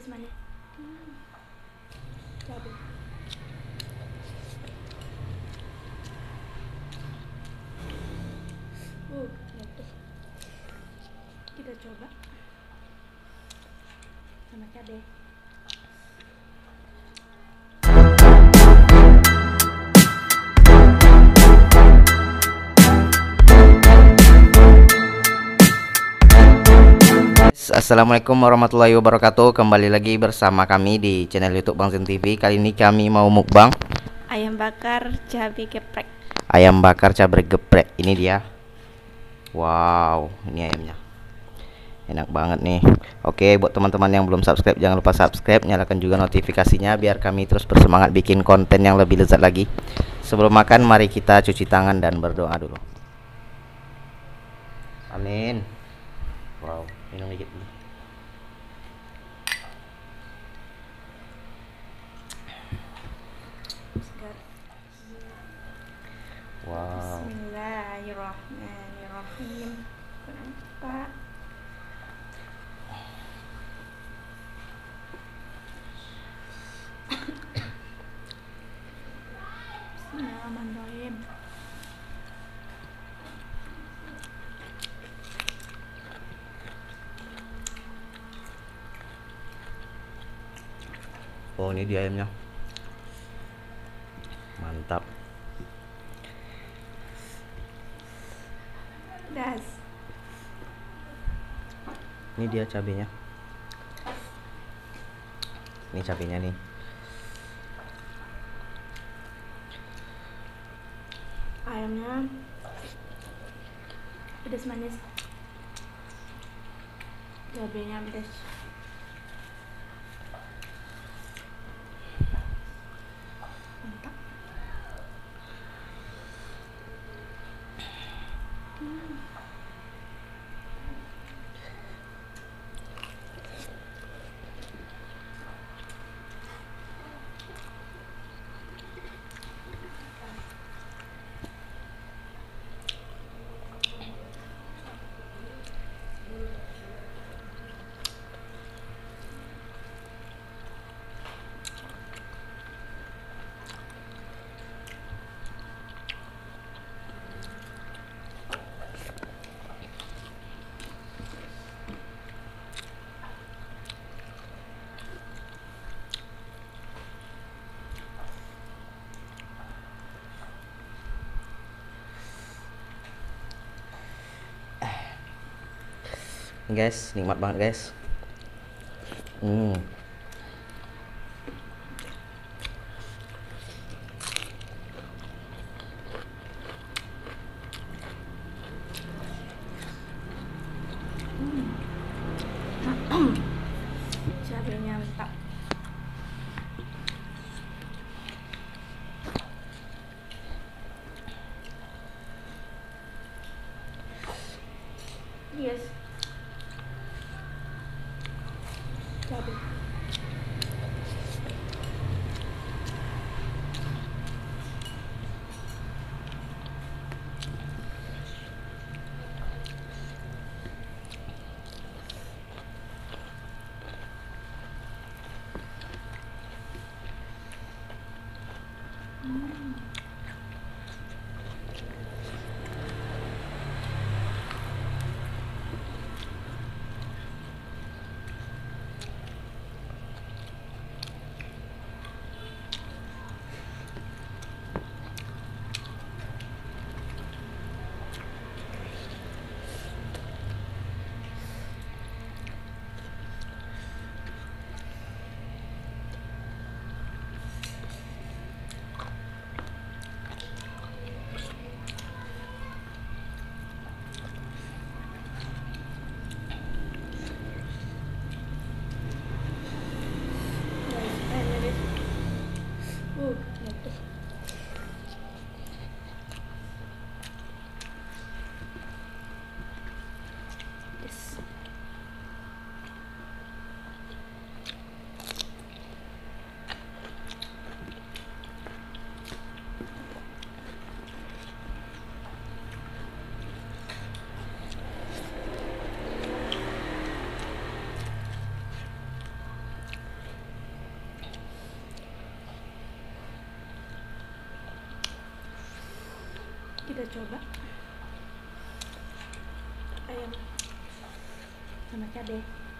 pedas manis. Cabai. Letih. Kita coba sama cabai. Assalamualaikum warahmatullahi wabarakatuh. Kembali lagi bersama kami di channel YouTube Bang Zen TV. Kali ini kami mau mukbang Ayam bakar cabai geprek. ayam bakar cabai geprek. Ini dia. Wow, ini ayamnya. Enak banget nih. Oke, buat teman-teman yang belum subscribe, jangan lupa subscribe, nyalakan juga notifikasinya biar kami terus bersemangat bikin konten yang lebih lezat lagi. Sebelum makan, mari kita cuci tangan dan berdoa dulu. Amin. Wow, minum dikit dulu. Wow. Bismillahirrahmanirrahim. Kenapa? Bismillahirrahmanirrahim. Oh, ini dia ayamnya. Mantap. Das. Ini dia cabenya. Ini cabenya nih. Ayamnya pedas manis. Cabainya pedas. Mantap. Guys, nikmat banget guys. Cabainya mantap. Yes. Cabai. Udah coba ayam sama cabai.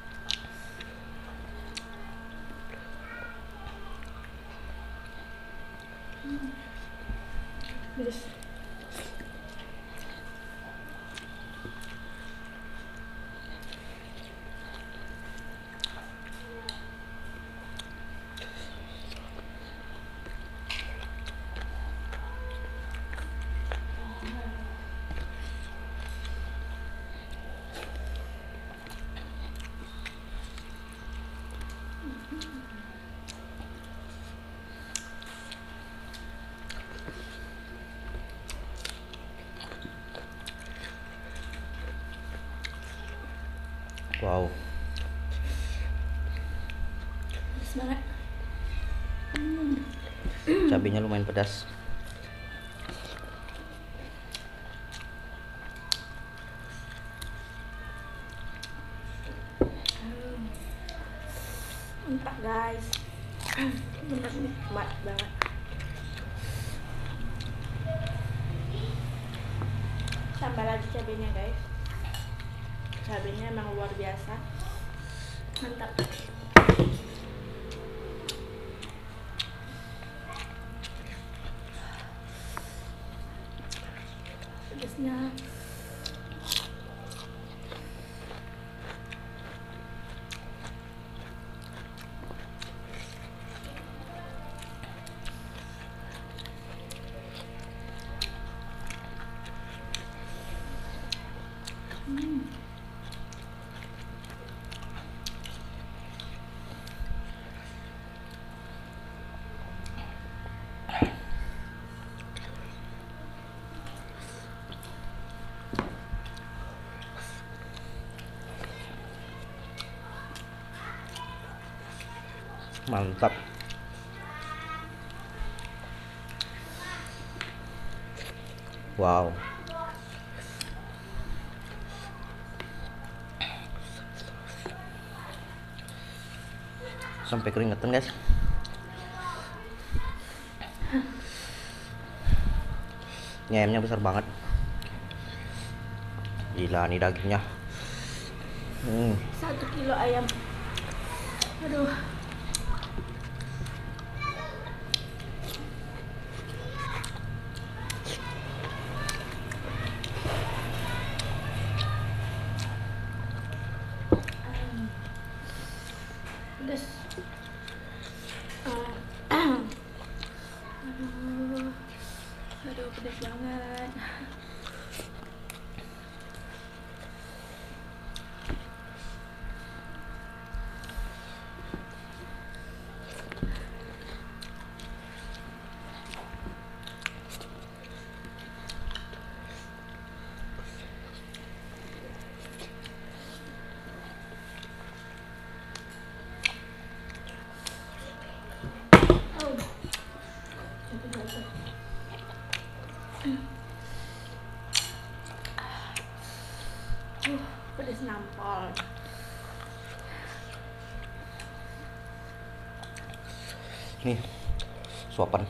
Pedes. Wow, Pedes banget. cabenya lumayan pedas. Mantap guys. Bener nikmat banget. Tambah lagi cabenya guys. Cabenya emang luar biasa. Mantap. Pedasnya. Mantap. Wow. Sampai keringetan guys. Ini ayamnya besar banget. Gila nih dagingnya. 1 kilo ayam. Aduh. Pedes. Aduh, pedes banget. Pedes nampol. Nih suapan.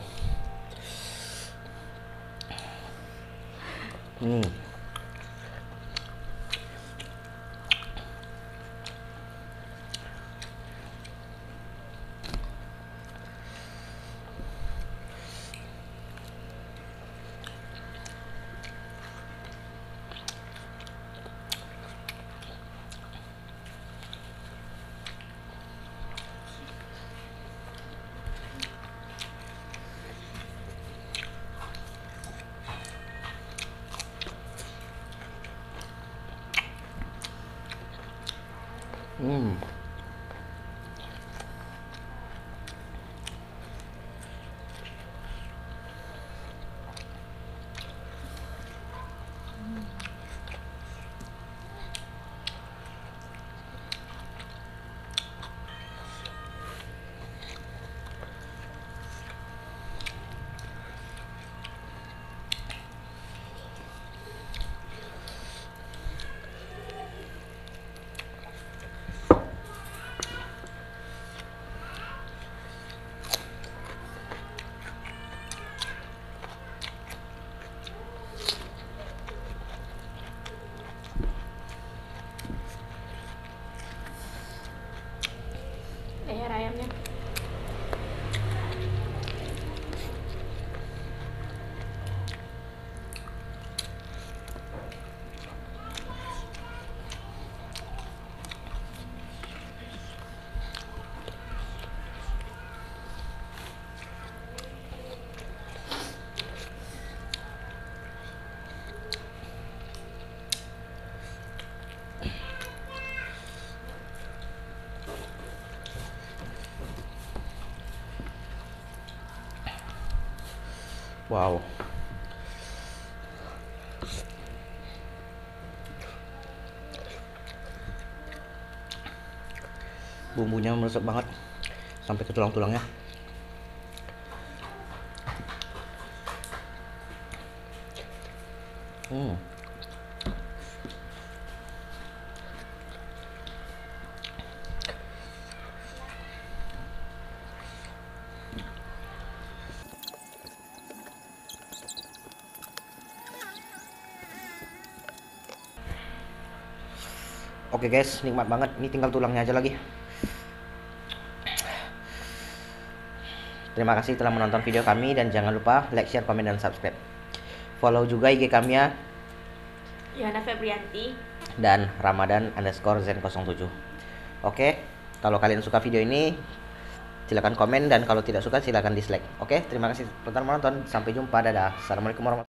Wow. Bumbunya meresap banget sampai ke tulang-tulangnya. Oke guys, nikmat banget. Ini tinggal tulangnya aja lagi. Terima kasih telah menonton video kami dan jangan lupa like, share, komen, dan subscribe. Follow juga IG kami ya. Yana Febrianti Dan Ramadan_Zen07. Oke, kalau kalian suka video ini silakan komen, dan kalau tidak suka silakan dislike. Oke, terima kasih telah menonton. Sampai jumpa. Dadah. Assalamualaikum warahmatullahi wabarakatuh.